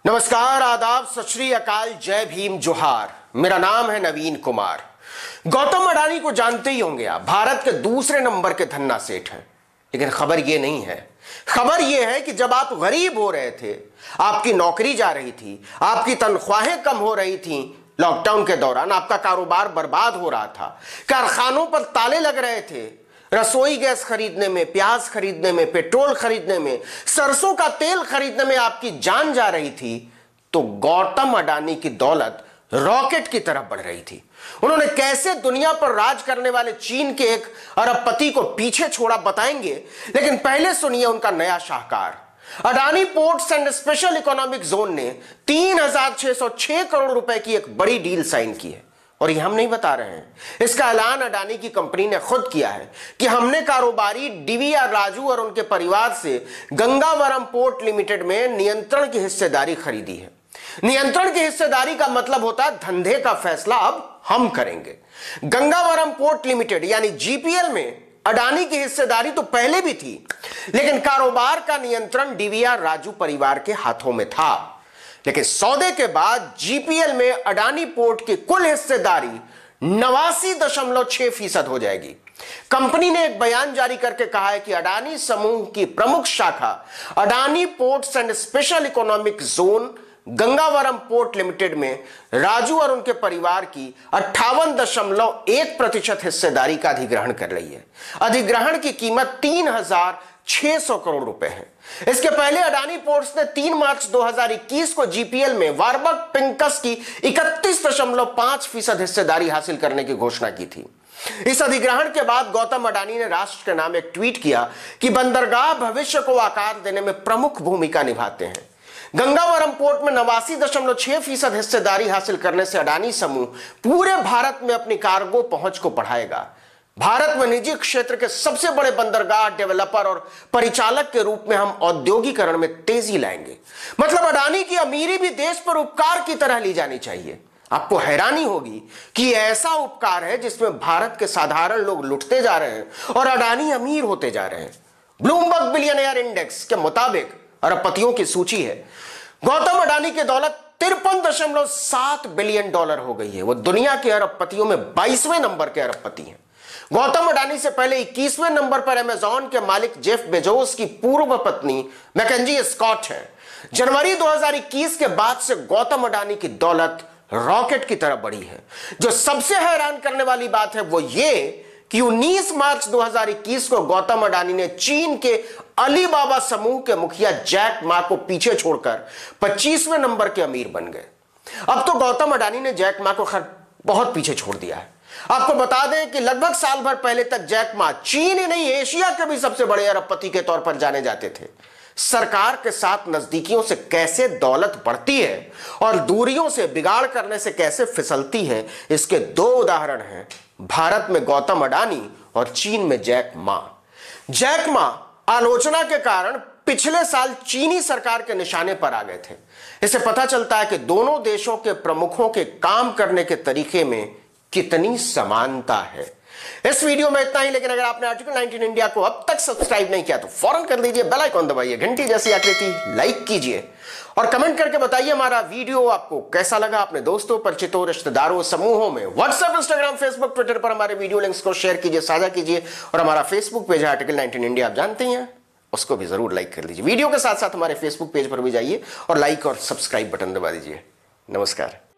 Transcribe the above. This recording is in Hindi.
नमस्कार, आदाब, सत श्री अकाल, जय भीम, जोहार। मेरा नाम है नवीन कुमार। गौतम अडानी को जानते ही होंगे आप, भारत के दूसरे नंबर के धन्ना सेठ हैं। लेकिन खबर यह नहीं है। खबर यह है कि जब आप गरीब हो रहे थे, आपकी नौकरी जा रही थी, आपकी तनख्वाहें कम हो रही थी, लॉकडाउन के दौरान आपका कारोबार बर्बाद हो रहा था, कारखानों पर ताले लग रहे थे, रसोई गैस खरीदने में, प्याज खरीदने में, पेट्रोल खरीदने में, सरसों का तेल खरीदने में आपकी जान जा रही थी, तो गौतम अडानी की दौलत रॉकेट की तरफ बढ़ रही थी। उन्होंने कैसे दुनिया पर राज करने वाले चीन के एक अरबपति को पीछे छोड़ा बताएंगे, लेकिन पहले सुनिए उनका नया शाहकार। Adani ports and special economic zone ने 3606 करोड़ रुपए की एक बड़ी डील साइन की है। और ये हम नहीं बता रहे हैं, इसका ऐलान अडानी की कंपनी ने खुद किया है कि हमने कारोबारी डीवीआर राजू और उनके परिवार से गंगावरम पोर्ट लिमिटेड में नियंत्रण की हिस्सेदारी खरीदी है। नियंत्रण की हिस्सेदारी का मतलब होता है धंधे का फैसला अब हम करेंगे। गंगावरम पोर्ट लिमिटेड यानी जीपीएल में अडानी की हिस्सेदारी तो पहले भी थी, लेकिन कारोबार का नियंत्रण डीवीआर राजू परिवार के हाथों में था। लेकिन सौदे के बाद जीपीएल में अडानी पोर्ट की कुल हिस्सेदारी 89.6% हो जाएगी। कंपनी ने एक बयान जारी करके कहा है कि अडानी समूह की प्रमुख शाखा Adani ports and special economic zone Gangavaram port limited में राजू और उनके परिवार की 58.1% हिस्सेदारी का अधिग्रहण कर रही है। अधिग्रहण की कीमत 3600 करोड़ रुपए है। इसके पहले अडानी पोर्ट्स ने 3 मार्च 2021 को जीपीएल में वार्बक पिंकस की 31.5% हिस्सेदारी हासिल करने की घोषणा की थी। इस अधिग्रहण के बाद गौतम अडानी ने राष्ट्र के नाम एक ट्वीट किया कि बंदरगाह भविष्य को आकार देने में प्रमुख भूमिका निभाते हैं। गंगावरम पोर्ट में 89.6% हिस्सेदारी हासिल करने से अडानी समूह पूरे भारत में अपनी कार्गो पहुंच को बढ़ाएगा। भारत में निजी क्षेत्र के सबसे बड़े बंदरगाह डेवलपर और परिचालक के रूप में हम औद्योगिकरण में तेजी लाएंगे। मतलब अडानी की अमीरी भी देश पर उपकार की तरह ली जानी चाहिए। आपको हैरानी होगी कि ऐसा उपकार है जिसमें भारत के साधारण लोग लुटते जा रहे हैं और अडानी अमीर होते जा रहे हैं। ब्लूमबर्ग बिलियनियर इंडेक्स के मुताबिक अरबपतियों की सूची है। गौतम अडानी की दौलत 53.7 बिलियन डॉलर हो गई है। वो दुनिया के अरबपतियों में 22वें नंबर के अरबपति हैं। गौतम अडानी से पहले 21वें नंबर पर अमेजॉन के मालिक जेफ बेजोस की पूर्व पत्नी मैकेंजी स्कॉट है। जनवरी 2021 के बाद से गौतम अडानी की दौलत रॉकेट की तरफ बढ़ी है। जो सबसे हैरान करने वाली बात है वो ये कि 19 मार्च 2021 को गौतम अडानी ने चीन के अलीबाबा समूह के मुखिया जैक मा को पीछे छोड़कर 25वें नंबर के अमीर बन गए। अब तो गौतम अडानी ने जैक मा को खैर बहुत पीछे छोड़ दिया है। आपको बता दें कि लगभग साल भर पहले तक जैक मा चीन ही नहीं एशिया के भी सबसे बड़े अरबपति के तौर पर जाने जाते थे। सरकार के साथ नजदीकियों से कैसे दौलत बढ़ती है और दूरियों से बिगाड़ करने से कैसे फिसलती है, इसके 2 उदाहरण हैं भारत में गौतम अडानी और चीन में जैक मा। जैक मा आलोचना के कारण पिछले साल चीनी सरकार के निशाने पर आ गए थे। इससे पता चलता है कि दोनों देशों के प्रमुखों के काम करने के तरीके में कितनी समानता है। इस वीडियो में इतना ही, लेकिन अगर आपने आर्टिकल 19 इंडिया को अब तक सब्सक्राइब नहीं किया तो फौरन कर लीजिए, बेल आइकॉन दबाइए, घंटी जैसी आकृति लाइक कीजिए और कमेंट करके बताइए हमारा वीडियो आपको कैसा लगा। अपने दोस्तों, परिचितों, रिश्तेदारों, समूहों में व्हाट्सएप, इंस्टाग्राम, फेसबुक, ट्विटर पर हमारे वीडियो लिंक्स को शेयर कीजिए, साझा कीजिए और हमारा फेसबुक पेज है आर्टिकल 19 इंडिया, आप जानते हैं, उसको भी जरूर लाइक कर लीजिए। वीडियो के साथ साथ हमारे फेसबुक पेज पर भी जाइए और लाइक और सब्सक्राइब बटन दबा दीजिए। नमस्कार।